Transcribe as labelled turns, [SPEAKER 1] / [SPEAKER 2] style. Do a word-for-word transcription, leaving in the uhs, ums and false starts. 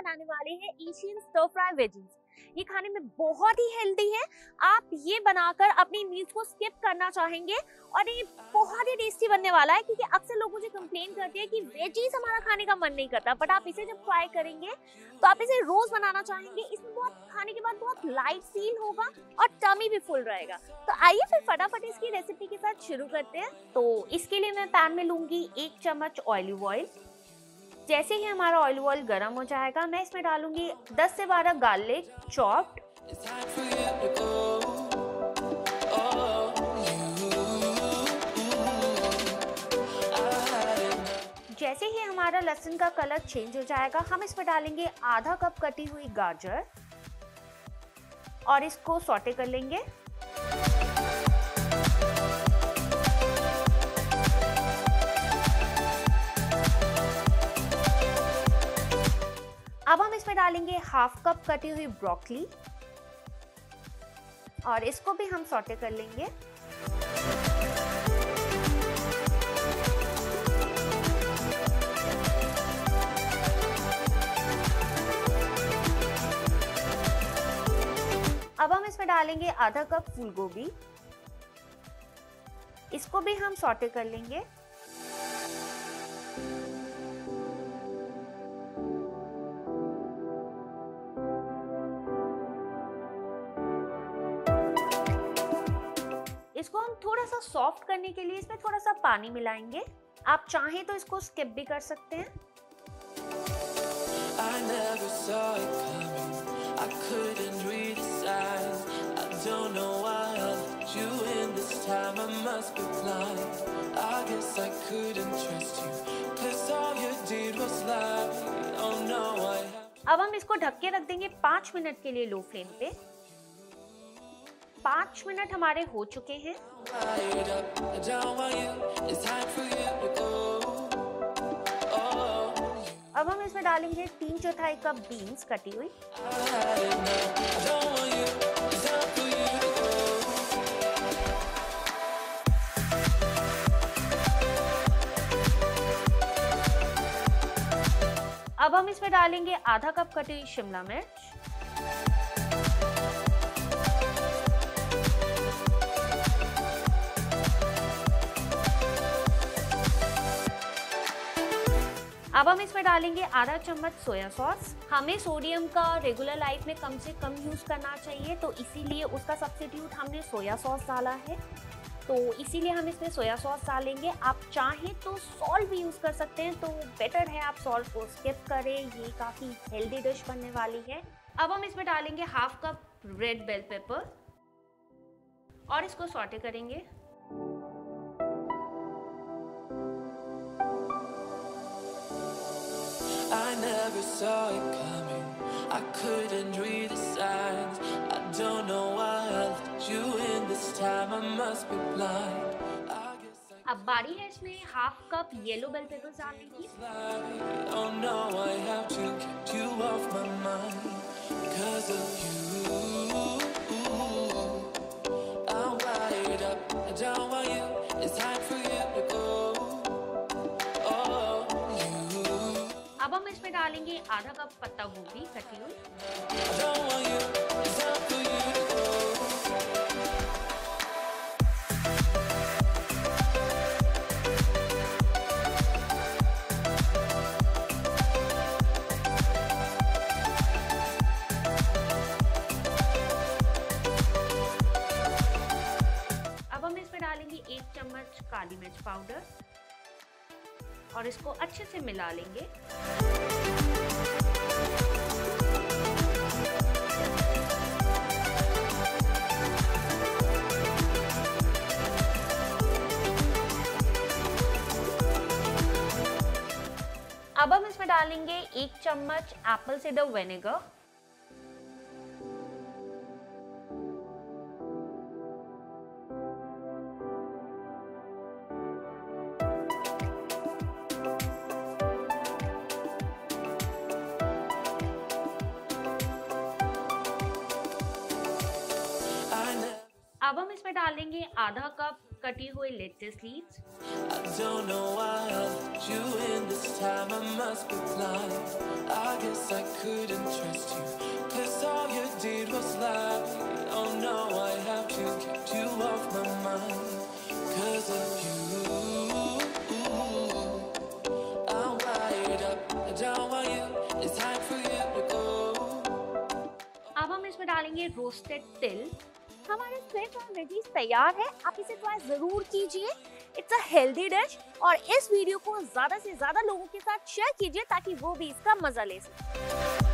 [SPEAKER 1] बनाने वाले हैं एशियन स्टर फ्राई वेजीज। ये खाने में बहुत ही हेल्दी है। आप ये बनाकर अपनी मील्स को स्किप करना चाहेंगे और ये बहुत ही टेस्टी बनने वाला है, क्योंकि अक्सर लोग मुझे कंप्लेन करते हैं कि वेजीज हमारा खाने का मन नहीं करता, बट आप इसे जब ट्राई करेंगे तो आप इसे रोज बनाना चाहेंगे। इसमें बहुत खाने के बाद बहुत लाइट फील होगा और टमी भी फुल रहेगा। तो आइए फिर फटाफट इसकी रेसिपी के साथ शुरू करते हैं। तो इसके लिए मैं पैन में लूंगी एक चम्मच ऑलिव ऑयल। जैसे ही हमारा ऑलिव ऑयल गर्म हो जाएगा, मैं इसमें डालूंगी दस से बारह गार्लिक चॉप्ड। जैसे ही हमारा लहसुन का कलर चेंज हो जाएगा, हम इसमें डालेंगे आधा कप कटी हुई गाजर और इसको सौटे कर लेंगे। अब हम इसमें डालेंगे हाफ कप कटी हुई ब्रोकली और इसको भी हम सौटे कर लेंगे। अब हम इसमें डालेंगे आधा कप फूल गोभी, इसको भी हम सौटे कर लेंगे। इसको हम थोड़ा सा सॉफ्ट करने के लिए इसमें थोड़ा सा पानी मिलाएंगे। आप चाहें तो इसको स्किप भी कर सकते हैं। अब हम इसको ढक के रख देंगे पाँच मिनट के लिए लो फ्लेम पे। पाँच मिनट हमारे हो चुके हैं। अब हम इसमें डालेंगे तीन चौथाई कप बीन्स कटी हुई। अब हम इसमें डालेंगे आधा कप कटी हुई शिमला मिर्च। अब हम इसमें डालेंगे आधा चम्मच सोया सॉस। हमें सोडियम का रेगुलर लाइफ में कम से कम यूज करना चाहिए, तो इसीलिए उसका सब्स्टिट्यूट हमने सोया सॉस डाला है, तो इसीलिए हम इसमें सोया सॉस डालेंगे। आप चाहें तो सॉल्ट भी यूज कर सकते हैं, तो बेटर है आप सॉल्ट को स्किप करें। ये काफी हेल्दी डिश बनने वाली है। अब हम इसमें डालेंगे half cup red bell pepper और इसको सॉटे करेंगे।
[SPEAKER 2] I never saw it coming. I couldn't read the signs. I don't know why I let you in this time. I must be blind.
[SPEAKER 1] अब बारी है इसमें half cup yellow bell peppers डालने की।
[SPEAKER 2] Oh no, I have to get you off my mind because of you. I'm wired up. I don't want you. It's time for you to go.
[SPEAKER 1] अब हम इसमें डालेंगे आधा cup पत्ता गोभी कटी हुई। अब हम इसमें डालेंगे एक चम्मच काली मिर्च पाउडर और इसको अच्छे से मिला लेंगे। अब हम इसमें डालेंगे एक चम्मच एप्पल साइडर विनेगर। अब हम इसमें इसमें डालेंगे आधा कप कटी हुई lettuce leaves.
[SPEAKER 2] I don't know why I let you in this time. I must be blind. I guess I couldn't trust you, 'cause all you did was lie. Oh no, I have to keep you off my mind 'cause of you. I'm wired up. I don't want you. It's time for you to go.
[SPEAKER 1] अब हम इसमें डालेंगे roasted तिल। हमारे squid fry veggies तैयार है, आप इसे ट्राई जरूर कीजिए। इट्स अ हेल्दी डिश और इस वीडियो को ज्यादा से ज्यादा लोगों के साथ शेयर कीजिए ताकि वो भी इसका मजा ले सके।